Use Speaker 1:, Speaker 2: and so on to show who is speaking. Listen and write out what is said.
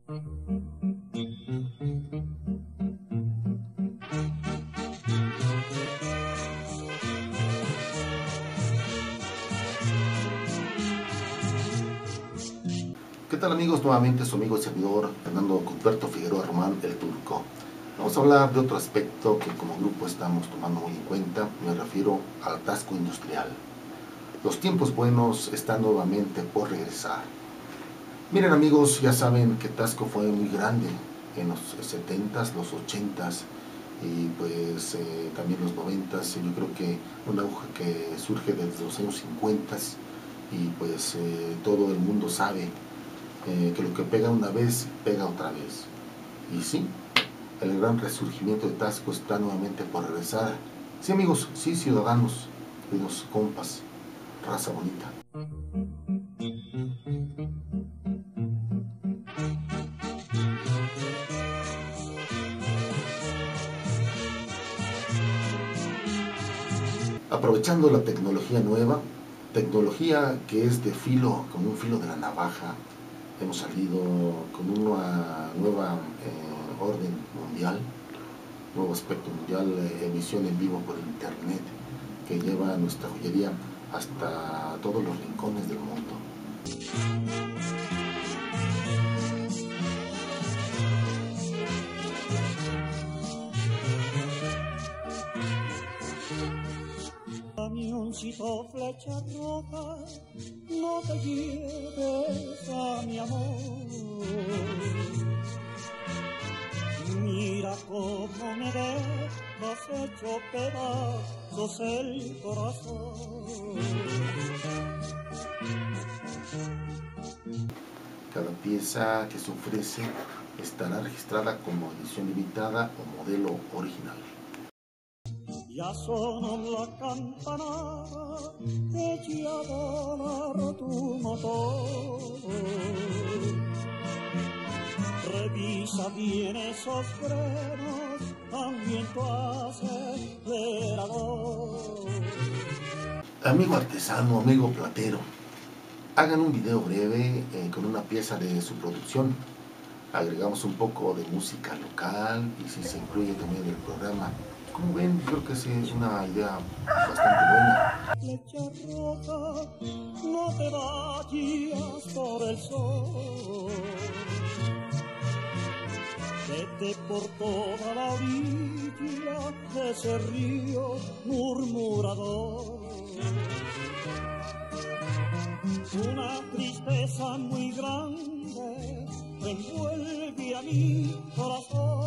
Speaker 1: ¿Qué tal amigos? Nuevamente su amigo y servidor Fernando Cuthberto Figueroa Román, el Turco. Vamos a hablar de otro aspecto que como grupo estamos tomando muy en cuenta. Me refiero al atasco industrial. Los tiempos buenos están nuevamente por regresar. Miren amigos, ya saben que Tasco fue muy grande en los 70s, los 80s y pues también los 90s. Yo creo que un auge que surge desde los años 50s y pues todo el mundo sabe que lo que pega una vez, pega otra vez. Y sí, el gran resurgimiento de Tasco está nuevamente por regresar. Sí amigos, sí ciudadanos, queridos compas, raza bonita. Aprovechando la tecnología nueva, tecnología que es de filo, con un filo de la navaja, hemos salido con una nueva orden mundial, nuevo aspecto mundial, emisión en vivo por internet, que lleva nuestra joyería hasta todos los rincones del mundo.
Speaker 2: Camioncito flecha roja, no te lleves a mi amor. Mira cómo me dejas hecho pedazos el corazón.
Speaker 1: Cada pieza que se ofrece estará registrada como edición limitada o modelo original.
Speaker 2: Ya sonó la campanada, echa a volar tu motor. Revisa bien esos frenos, también tu acelerador.
Speaker 1: Amigo artesano, amigo platero, hagan un video breve con una pieza de su producción. Agregamos un poco de música local y si se incluye también el programa. Como ven, creo que sí es una idea bastante buena.
Speaker 2: Flecha roja, no te vayas por el sol. Vete por toda la orilla de ese río murmurador. Una tristeza muy grande envuelve a mi corazón.